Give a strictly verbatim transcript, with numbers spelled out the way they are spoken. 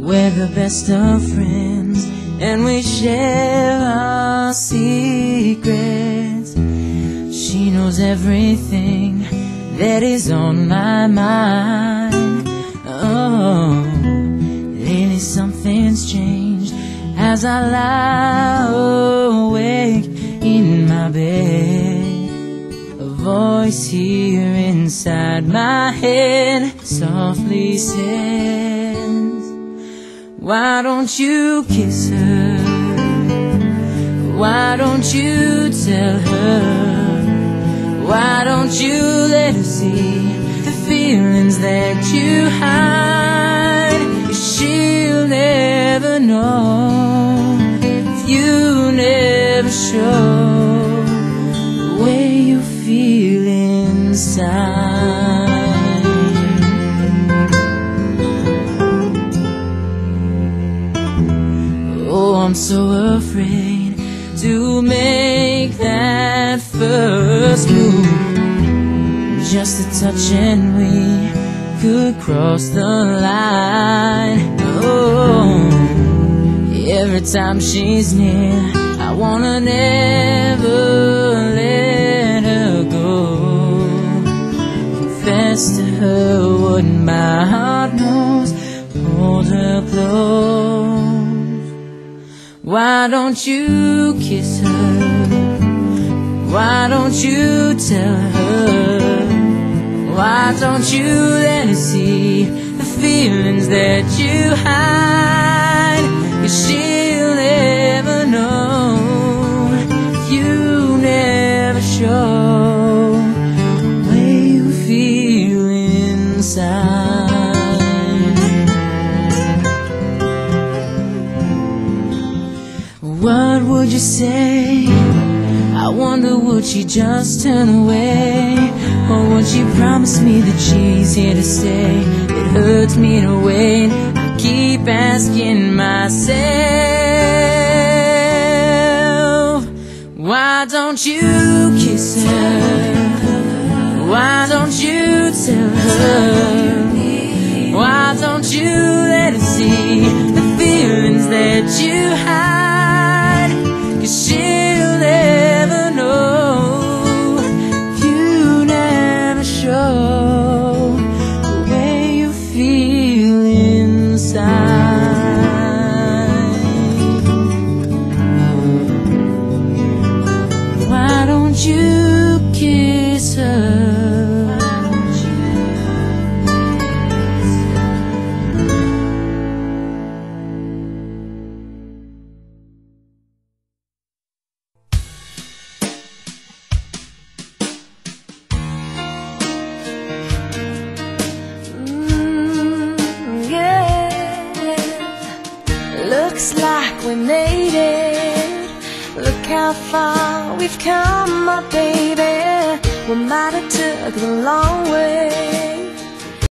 We're the best of friends, and we share our secrets. She knows everything that is on my mind. Oh, lately something's changed as I lie awake in my bed. A voice here inside my head softly says, why don't you kiss her? Why don't you tell her? Why don't you let her see the feelings that you hide? 'Cause she'll never know if you never show the way you feel inside. Oh, I'm so afraid to make that first move. Just a touch and we could cross the line. Oh, every time she's near, I wanna never let her go. Confess to her what my heart knows, hold her close. Why don't you kiss her? Why don't you tell her? Why don't you let her see the feelings that you hide? 'Cause she'll never know if you never show the way you feel inside. What would you say? I wonder, would she just turn away? Or would she promise me that she's here to stay? It hurts me to wait. I keep asking myself, why don't you kiss her? Why don't you tell her? Why don't you let her see the feelings that you hide? 'Cause she'll never know if you never show the way you feel inside. Why don't you kiss her? Looks like we made it. Look how far we've come, my baby. We might have took the long way.